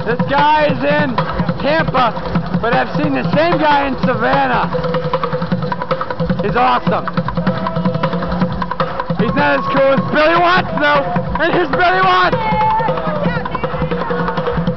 This guy is in Tampa, but I've seen the same guy in Savannah. He's awesome. He's not as cool as Billy Watts, though. And here's Billy Watts.